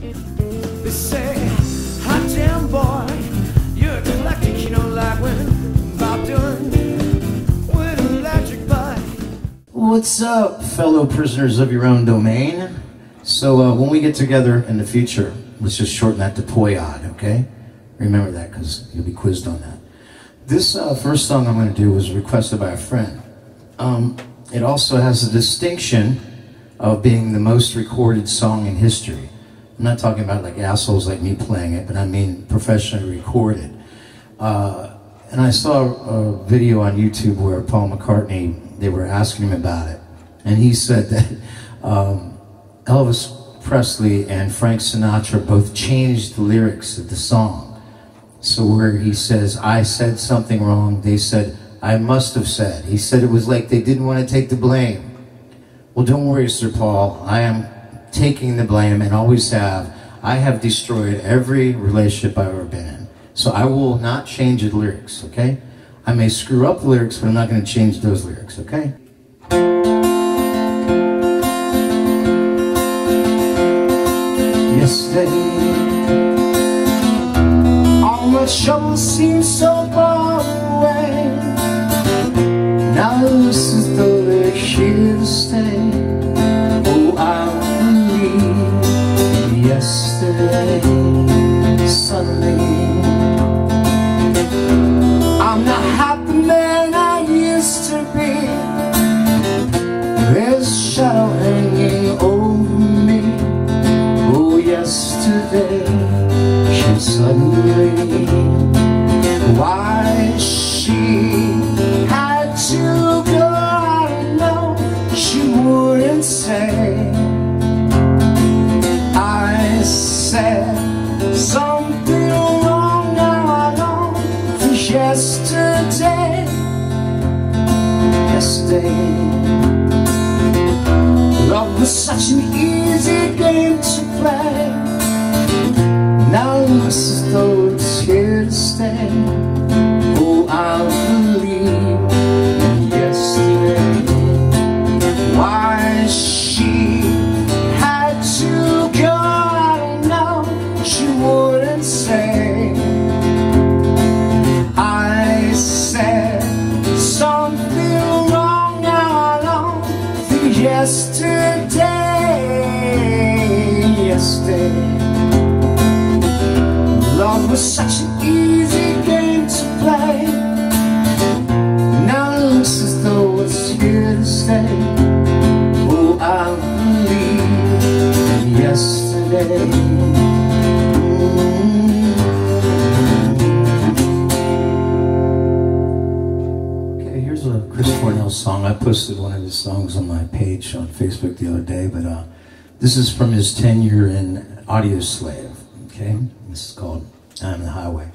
They say, hot damn boy, you're galactic, you know, like when Bob Dylan with an electric bike. What's up, fellow prisoners of your own domain? So when we get together in the future, let's just shorten that to Poyad, okay? Remember that, because you'll be quizzed on that. This first song I'm going to do was requested by a friend. It also has the distinction of being the most recorded song in history. I'm not talking about like assholes like me playing it, but I mean professionally recorded. And I saw a video on YouTube where Paul McCartney, they were asking him about it. And he said that Elvis Presley and Frank Sinatra both changed the lyrics of the song. So where he says, I said something wrong, they said, I must have said. He said it was like they didn't want to take the blame. Well, don't worry, Sir Paul. I am taking the blame and always have. I have destroyed every relationship I've ever been in. So I will not change the lyrics, okay? I may screw up the lyrics, but I'm not going to change those lyrics, okay? Yesterday, all my troubles seem so far away. Now this is though they're here to stay. Oh, I believe yesterday, suddenly I'm not half the man I used to be. There's a shadow hanging over me. Oh, yesterday came suddenly. Why she had to go, I don't know. She wouldn't say. I said something wrong, now I long for yesterday. Yesterday, love was such an easy game to play. Now it looks as though it's here to stay. Oh, I believe in yesterday. Why she had to go, I don't know. She wouldn't say. I said something wrong, now I long for yesterday. Yesterday, love was such an easy game to play. Now it looks as though it's here to stay. Oh, I believe in yesterday. Okay, here's a Chris Cornell song. I posted one of his songs on my page on Facebook the other day, but this is from his tenure in Audio Slave. Okay, this is called I'm the Highway.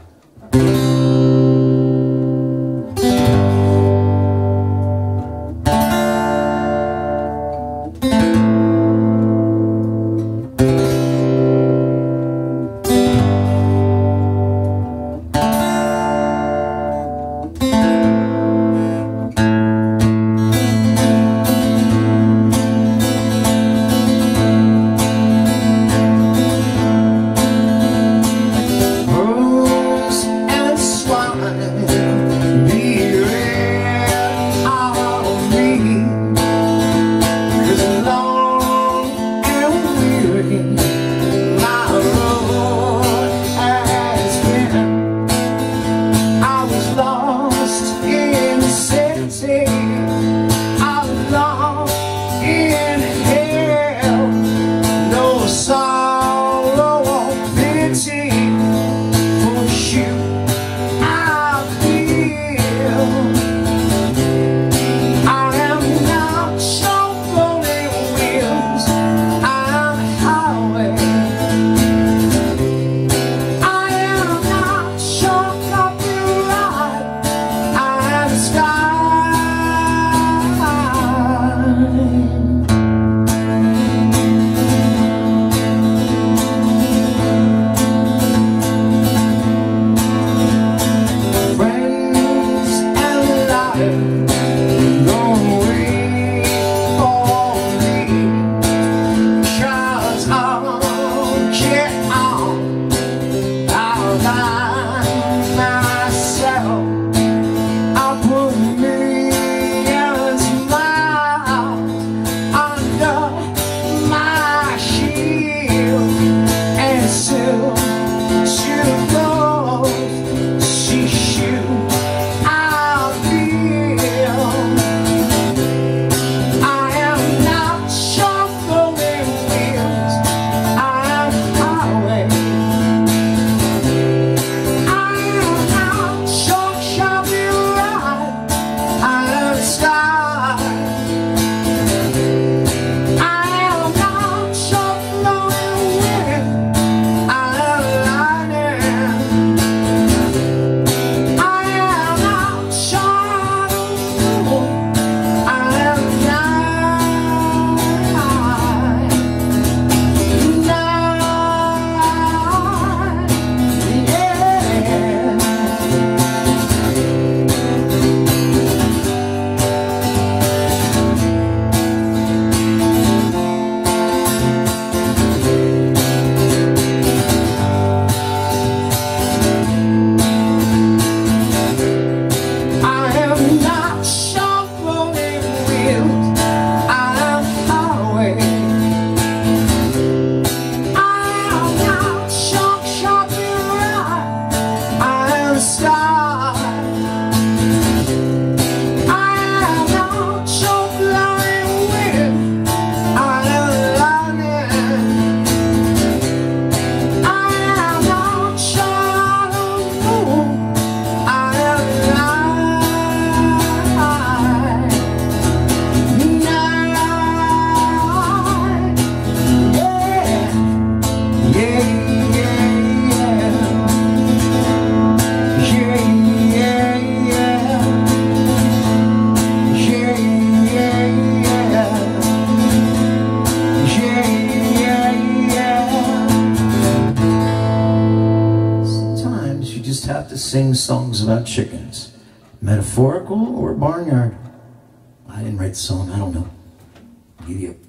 sing songs about chickens. Metaphorical or barnyard? I didn't write the song, I don't know. Give you.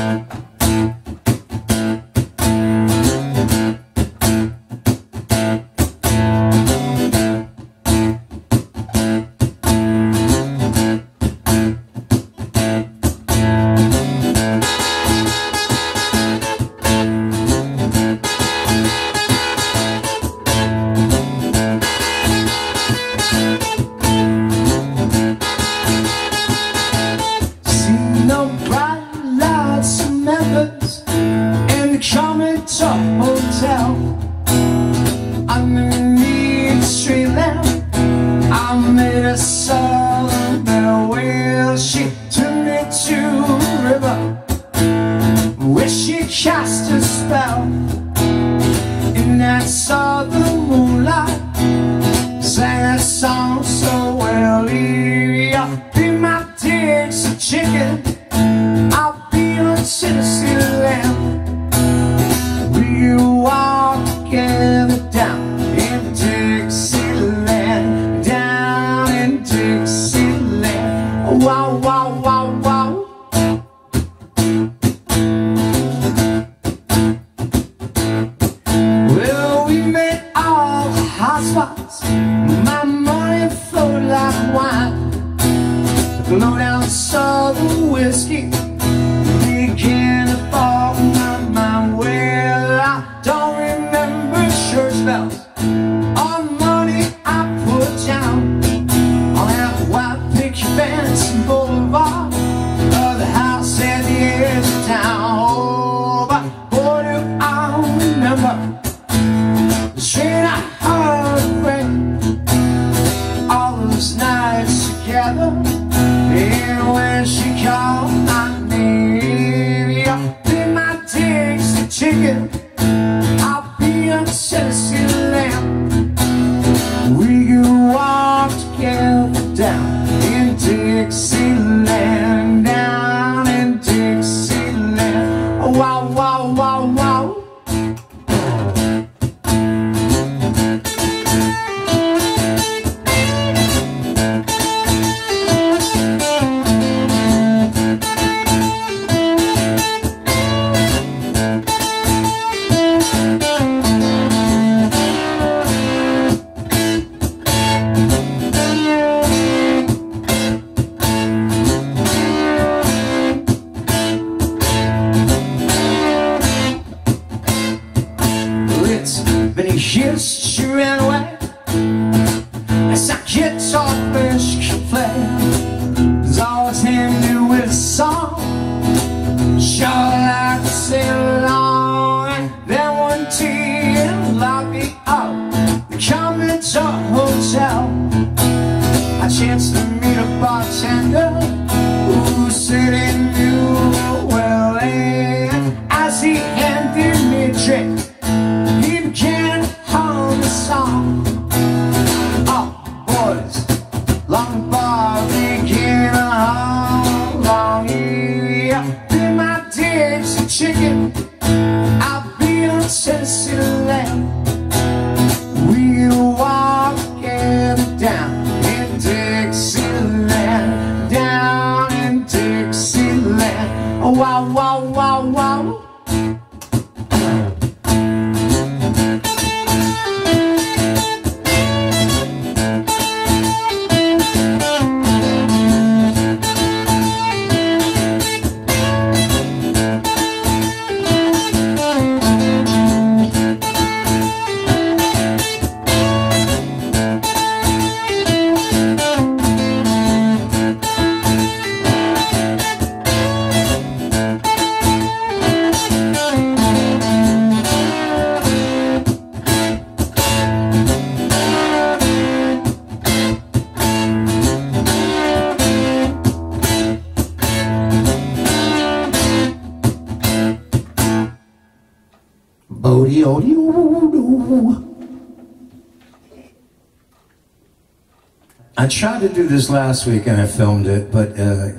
I tried to do this last week and I filmed it, but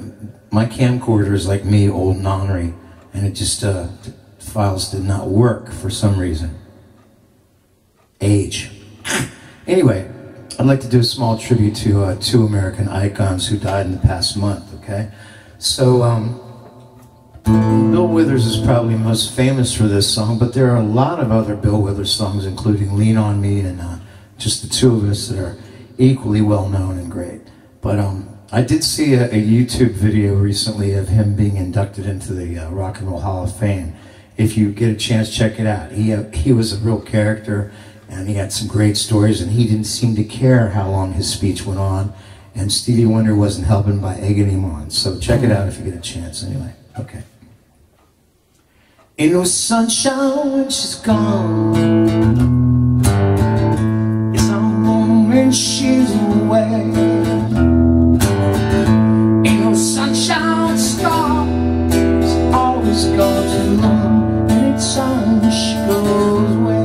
my camcorder is like me, old and ornery, and it just, the files did not work for some reason. Age. Anyway, I'd like to do a small tribute to two American icons who died in the past month, okay? So, Bill Withers is probably most famous for this song, but there are a lot of other Bill Withers songs, including Lean On Me and just the two of us that are equally well known and great. But I did see a YouTube video recently of him being inducted into the Rock and Roll Hall of Fame. If you get a chance, check it out. He was a real character, and he had some great stories, and he didn't seem to care how long his speech went on, and Stevie Wonder wasn't helping by egging him on. So check it out if you get a chance anyway. Okay. Ain't no sunshine when she's gone. It's all gone when she's away. Ain't no sunshine when she's gone. It's always gone too long. Anytime she goes away.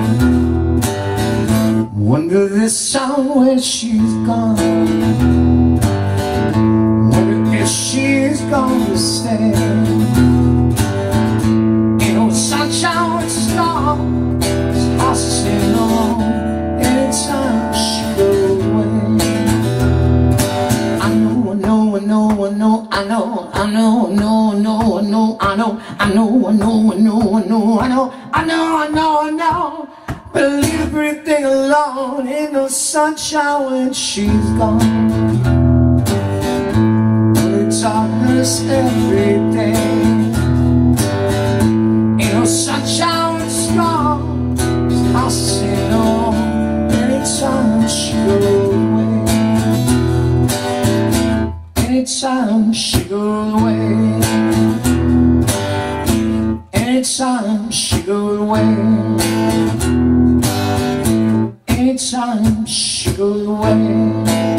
Wonder this time where she's gone. Wonder if she's gonna stay. Ain't no sunshine when she's gone. This house is staying alone. Anytime she goes away. I know, I know, I know, I know, I know, I know, I know, I know, I know, I know, I know, I know, I know, I know, I know, I know, I know, I know. But leave everything alone. Ain't no sunshine when she's gone. It's darkness every day. Ain't no sunshine when she's gone. This house is staying on. Anytime she goes away. Anytime she goes away. Anytime she goes away. Anytime she goes away.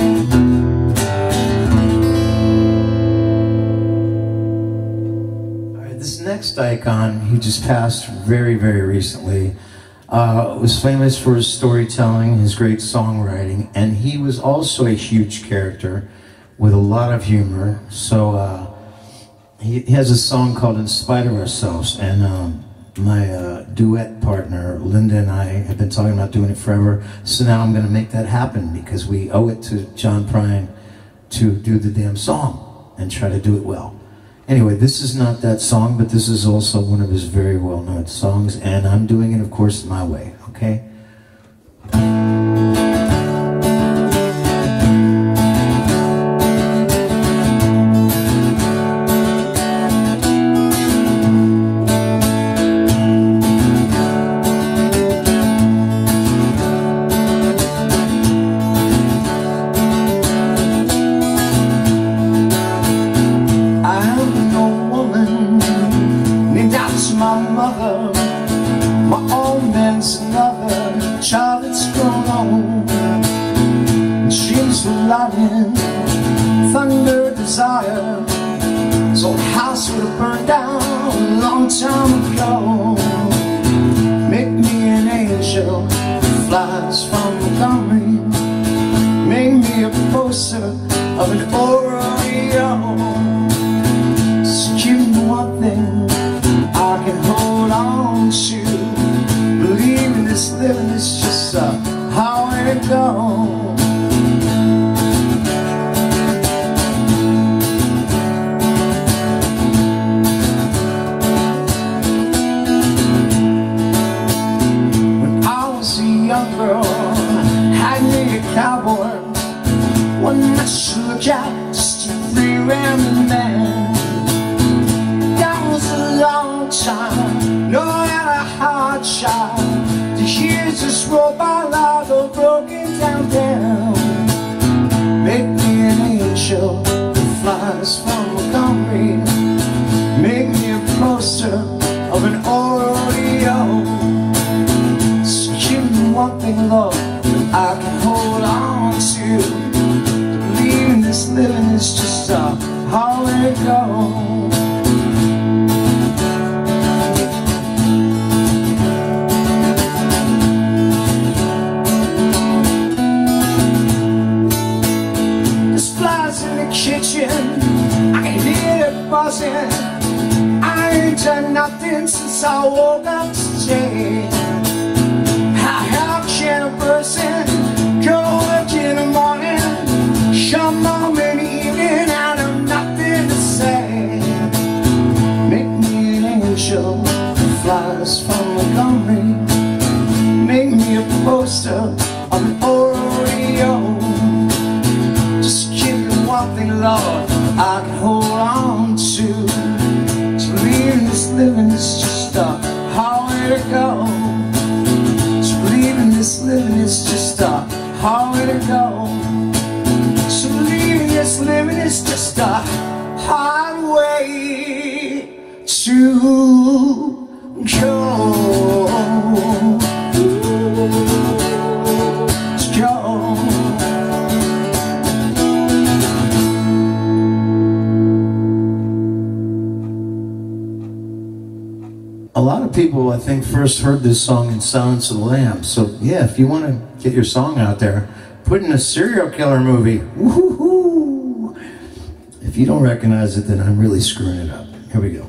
Alright, this next icon, he just passed very, very recently, was famous for his storytelling, his great songwriting, and he was also a huge character with a lot of humor. So he has a song called In Spite of Ourselves, and my duet partner, Linda, and I have been talking about doing it forever, so now I'm going to make that happen because we owe it to John Prine to do the damn song and try to do it well. Anyway, this is not that song, but this is also one of his very well-known songs, and I'm doing it, of course, my way, okay? Thunder, desire. This old house would have burned down a long time ago. Make me an angel that flies from Montgomery. Make me a poster of an Oreo. Just give me one thing I can hold on to. Believe in this living is just how it goes. Cowboy, one much to look at, just a free-roaming man. That was a long time, no, I had a hard shot. The years just roll by like a broken down town. Make me an angel that flies from Montgomery. Make me a poster of an Oreo. Just give me one thing, Lord, I can hold on to. Believe in this living is just how it goes. There's flies in the kitchen, I can hear it buzzing. I ain't done nothing since I woke up today. How can a person go Montgomery, make me a poster of an Oreo. Just give me one thing, Lord, I can hold on to. To believe this living is just a hard way to go. To believe in this living is just a hard way to go. To believe in this living is just a hard way to go. A lot of people, I think, first heard this song in Silence of the Lambs. So, yeah, if you want to get your song out there, put in a serial killer movie. Woohoo! If you don't recognize it, then I'm really screwing it up. Here we go.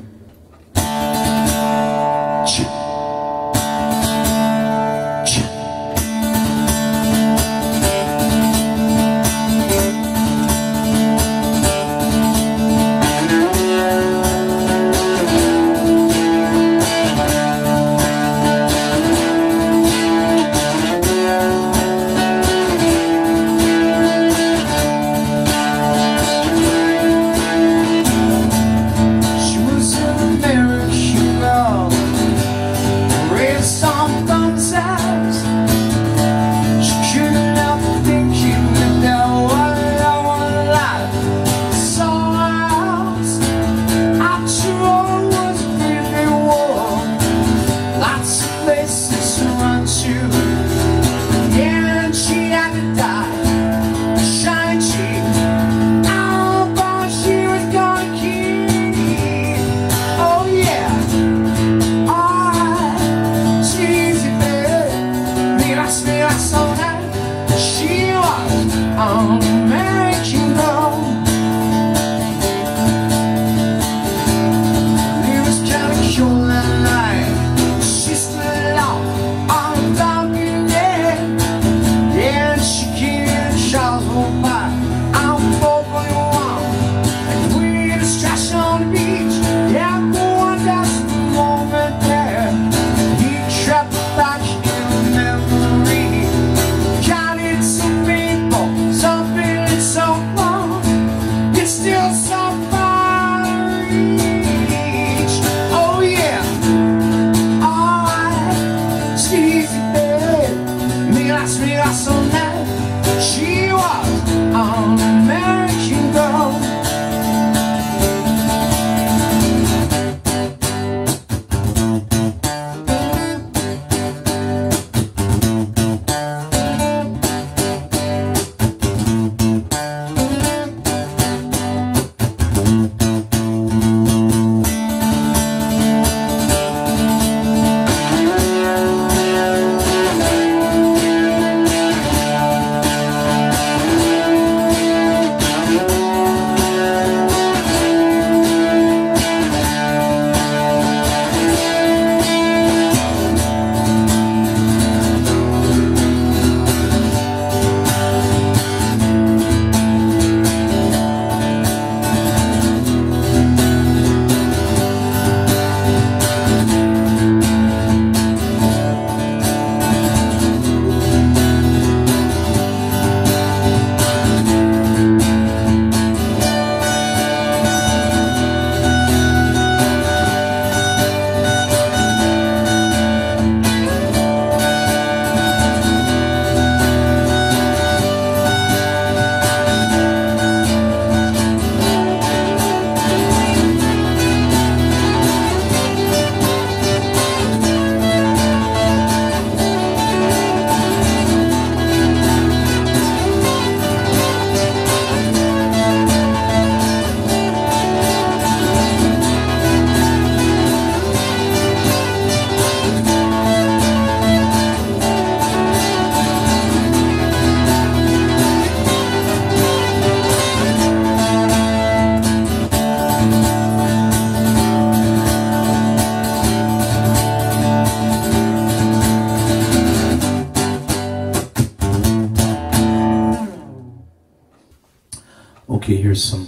Okay, here's some.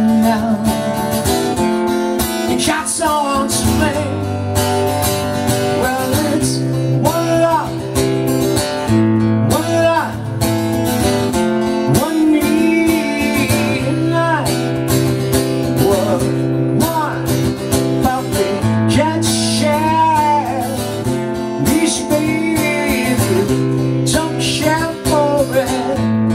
now. You got someone to blame. Well, it's one love, one life, one need and life. Well, one puppy can't share. This baby don't care for it.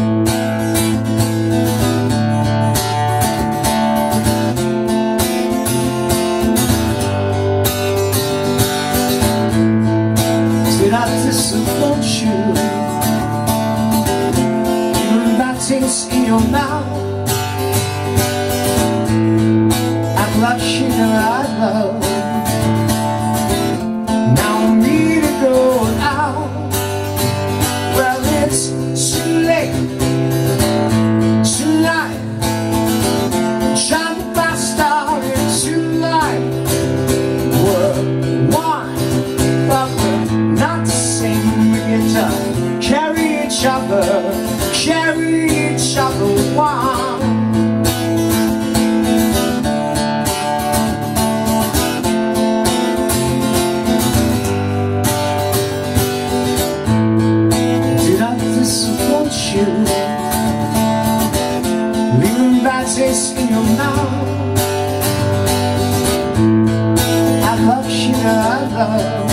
Did I disappoint you? Even that taste in your mouth, act like she never had love. Now I need to go out. Well, it's too late tonight. Trying to fast out into life. We're one, but we're not the same. We get to carry each other, one. Did I disappoint you? Leaving bad taste in your mouth. I love you, I love.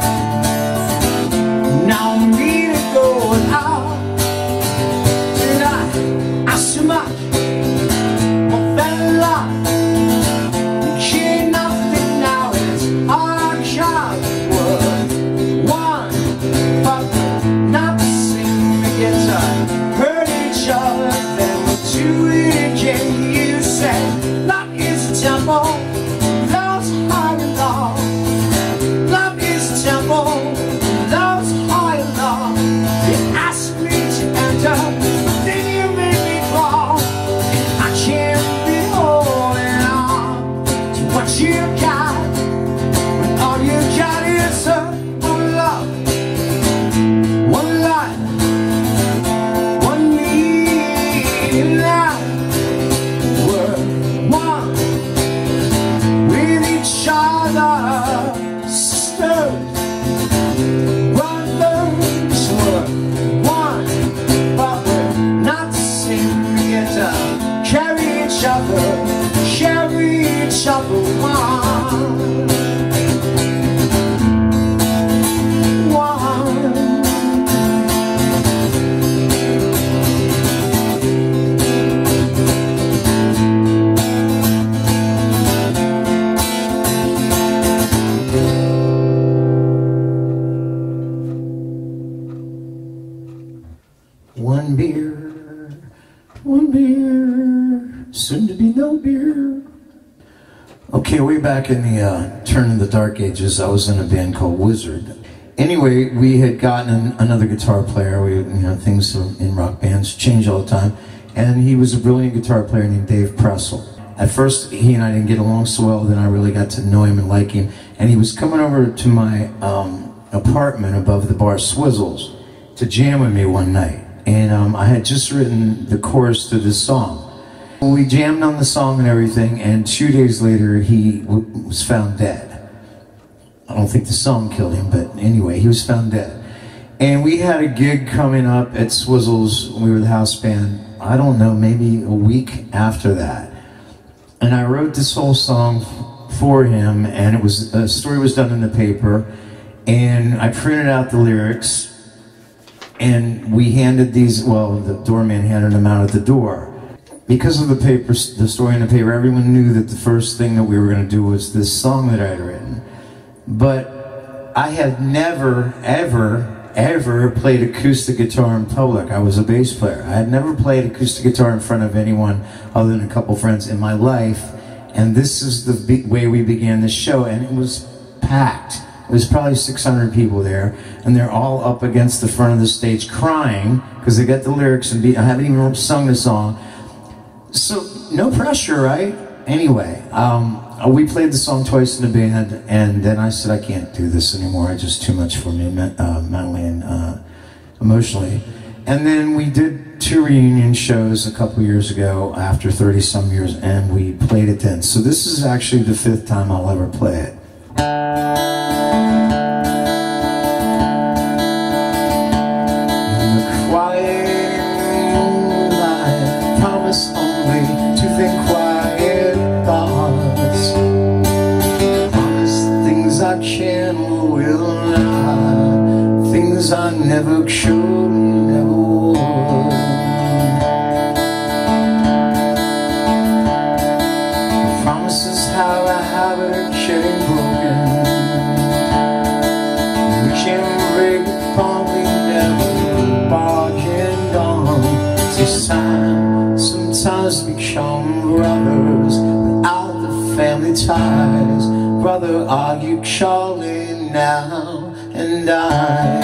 Now I need to go out. Did I ask too much? Well, fell in love. Can't nothing now, it's our job. We're one, but we're not the same. We get to hurt each other, then we'll do it again. You say love is a temple, love's high and low. Love is a temple, love's high and low. You ask me to enter, then you make me fall. I can't be holding on to what you got, when all you got is one love, one life, one need in life. We're one with each other, sisters, brothers. We're one, but we're not the same. We get to carry each other, one. One beer, soon to be no beer. Okay, way back in the turn of the dark ages, I was in a band called Wizard. Anyway, we had gotten another guitar player. Things in rock bands change all the time. And he was a brilliant guitar player named Dave Pressel. At first, he and I didn't get along so well, then I really got to know him and like him. And he was coming over to my apartment above the bar Swizzles to jam with me one night. And I had just written the chorus to this song. We jammed on the song and everything, and 2 days later he was found dead. I don't think the song killed him, but anyway, he was found dead. And we had a gig coming up at Swizzles. We were the house band, I don't know, maybe a week after that. And I wrote this whole song for him, and a story was done in the paper, and I printed out the lyrics, and we handed the doorman handed them out at the door. Because of the story in the paper, everyone knew that the first thing that we were going to do was this song that I had written. But I had never, ever played acoustic guitar in public. I was a bass player. I had never played acoustic guitar in front of anyone other than a couple friends in my life. And this is the way we began this show, and it was packed. It was probably 600 people there, and they're all up against the front of the stage crying because they got the lyrics and I haven't even sung the song. So, no pressure, right? Anyway, we played the song twice in the band, and then I said, I can't do this anymore. It's just too much for me mentally and emotionally. And then we did two reunion shows a couple years ago after 30 some years, and we played it then. So this is actually the 5th time I'll ever play it. In the quiet moonlight, promise only to think quiet thoughts. Promise things I can or will not, things I never should, never would. Promises how I have it getting broken. We can break upon, we never bargained on. Takes time sometimes to become brothers without the family ties. Brother, are you calling now? And I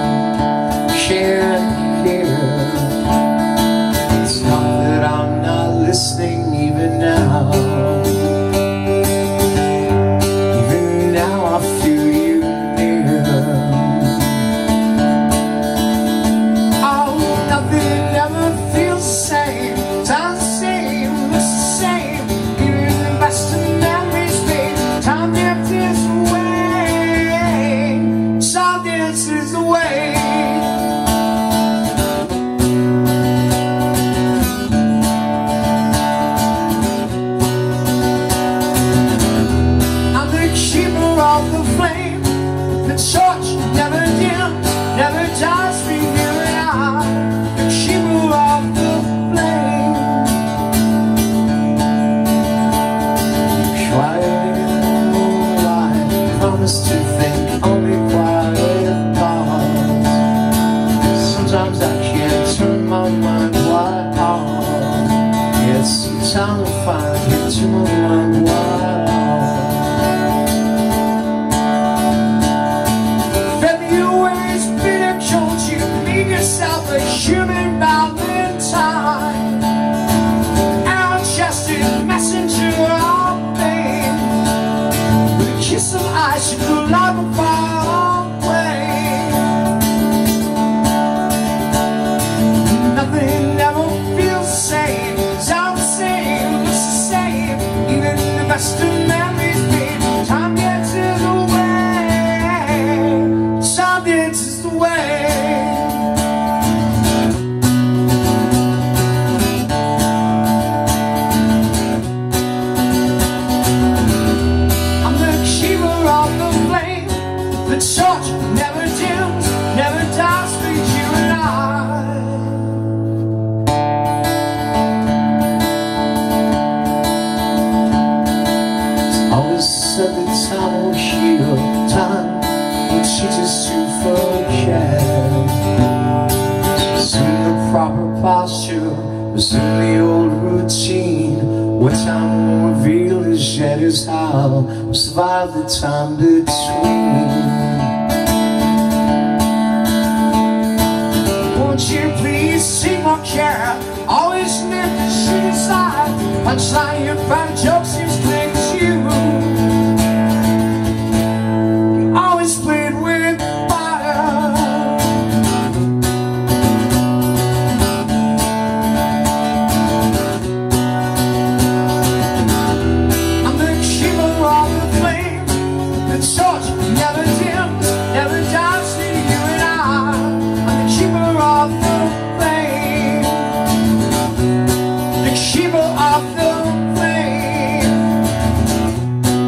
can't hear. It's not that I'm not listening even now. Even now I feel you near. Oh, nothing ever feels the same. Time seems the same. Even the best of memories fade. Time dances away. Time dances away. Torch never dim, never dies for you and I. The keeper of the flame. Quiet moonlight, promise to think only quiet thoughts. Sometimes I can't turn my mind wide off. Yet sometimes I find it to my mind wide off. Yourself a human valentine, out-chested messenger of pain, with a kiss of ice you could love far away. Nothing ever feels the same. Sounds the same, looks the same. Even the best of memories fade. Time dances away. Time dances away. The torch never dims, never dies for you and I. It's always said that time will heal, time will teach us to forget. Resume the proper posture, resume the old routine. What time will reveal as yet is how we'll survive the time between. Won't you please see more care? Always nip the shit inside. Punchline, your private joke seems clear to you. You always played with fire. I'm the keeper of the flame. The torch never dims, never dies for you and I. Keeper of the flame, the keeper of the flame.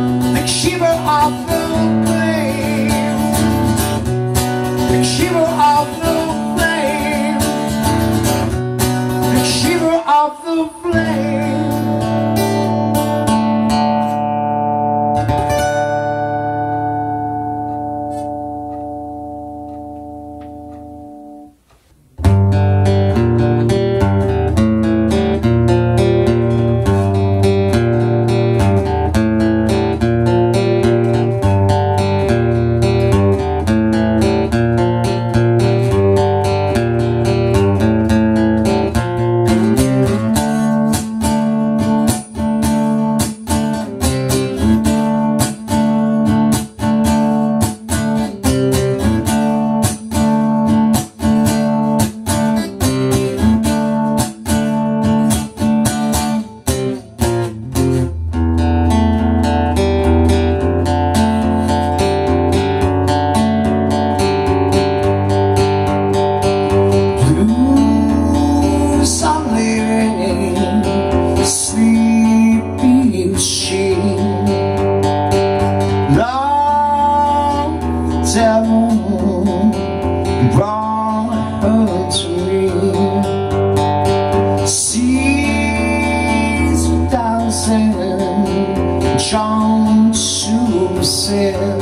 1,000 jumps to sin,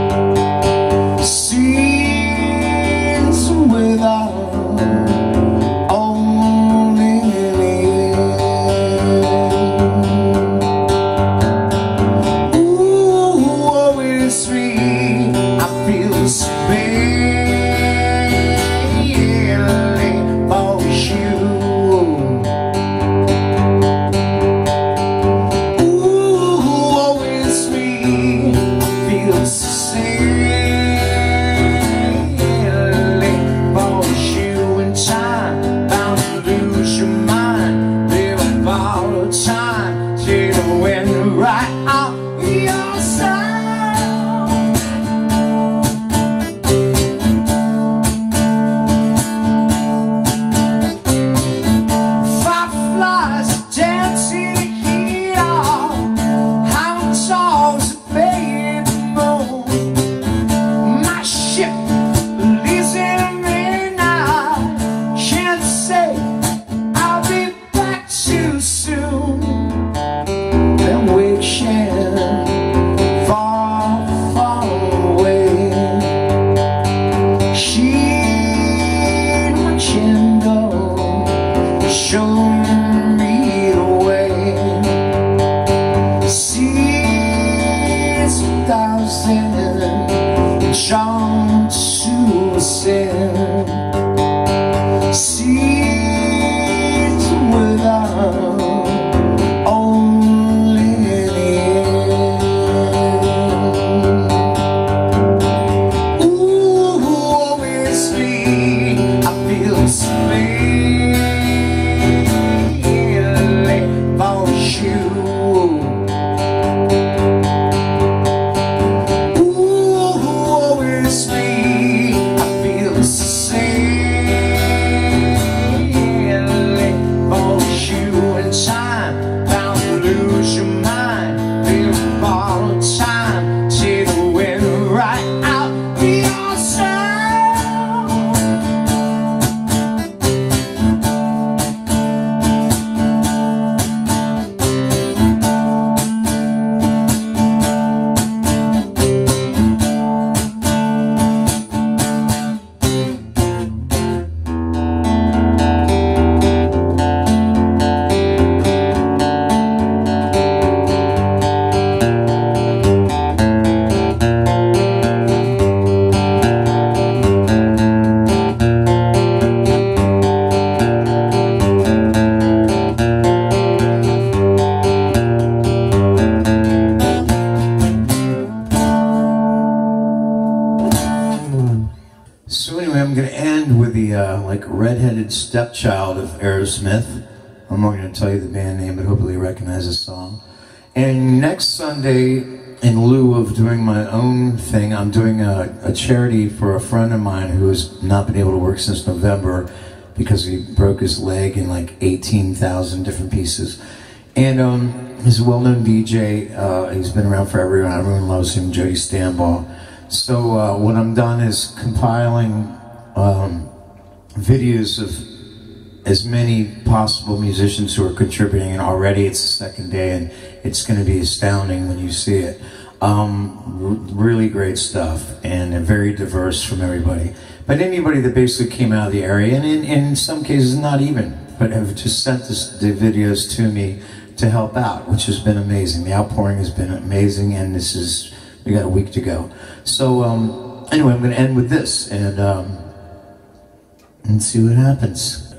scenes without only end. Ooh, woe is me, I feel spailing for you. Right out your side. Fireflies dancing here, how tall's a baby moon. My ship leaves in midnight, can't say I'll be back too soon. Wishing far, far away, she'd my candle, show me the way. Seas 1,000 jumps to sin, seas without I'm going to end with the like redheaded stepchild of Aerosmith. I'm not going to tell you the band name, but hopefully you recognize the song. And next Sunday, in lieu of doing my own thing, I'm doing a charity for a friend of mine who has not been able to work since November because he broke his leg in like 18,000 different pieces. And he's a well-known DJ. He's been around forever. Everyone loves him, Jody Stanball. So what I'm done is compiling videos of as many possible musicians who are contributing, and already it's the second day and it's going to be astounding when you see it. Really great stuff, and very diverse from everybody. But anybody that basically came out of the area, and in some cases not even, but have just sent the videos to me to help out, which has been amazing. The outpouring has been amazing, and we got a week to go. So anyway, I'm going to end with this and see what happens.